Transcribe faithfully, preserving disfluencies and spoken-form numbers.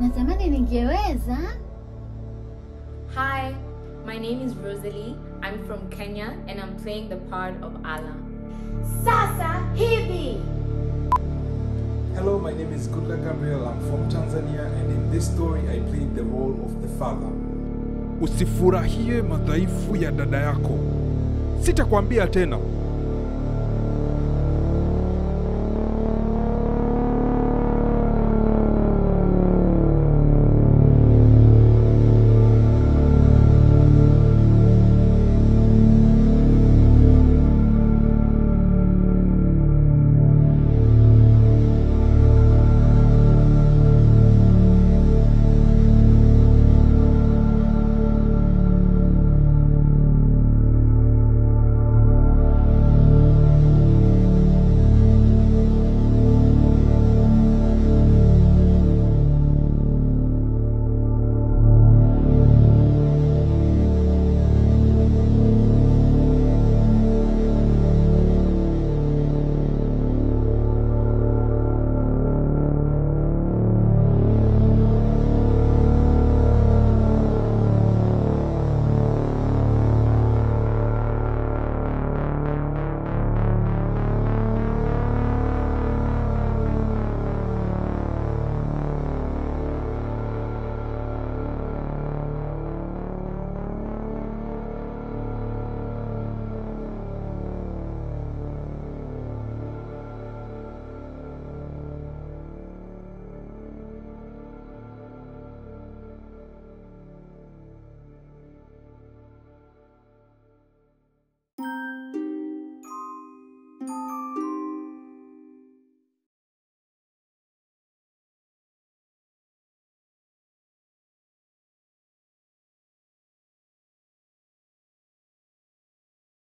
natamani ningeweza. Hi, my name is Rosalie. I'm from Kenya and I'm playing the part of Allah. Sasa hivi. Hello, my name is Goodluck Gabriel. I'm from Tanzania and in this story I played the role of the father. Usifurahie madhaifu ya dada yako. Sitakwambia tena. you